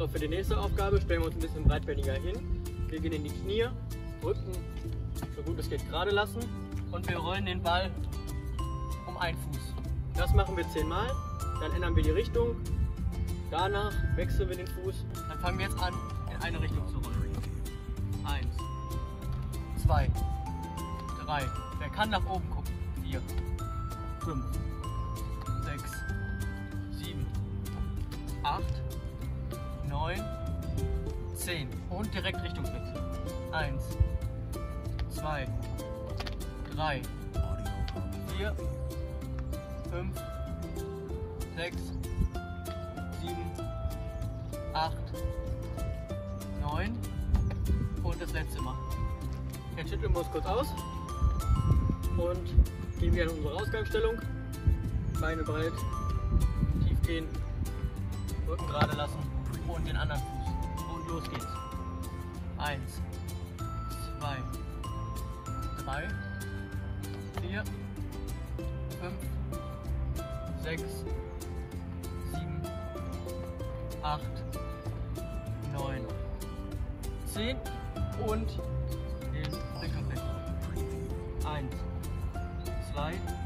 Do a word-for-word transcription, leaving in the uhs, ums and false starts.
So, für die nächste Aufgabe stellen wir uns ein bisschen breitbändiger hin. Wir gehen in die Knie, Rücken so gut es geht gerade lassen und wir rollen den Ball um einen Fuß. Das machen wir zehnmal, dann ändern wir die Richtung. Danach wechseln wir den Fuß. Dann fangen wir jetzt an, in eine Richtung zu rollen. Eins, zwei, drei. Wer kann nach oben gucken? Vier, fünf, sechs, sieben, acht, neun, zehn. Und direkt Richtungswechsel. Eins, zwei, drei, vier, fünf, sechs, sieben, acht, neun und das letzte Mal. Jetzt schütteln wir uns kurz aus und gehen wieder in unsere Ausgangsstellung. Beine breit, tief gehen, Rücken gerade lassen und den anderen Fuß. Und los geht's. Eins, zwei, drei, vier, fünf, sechs, sieben, acht, neun, zehn und den Richtungswechsel. Eins, zwei,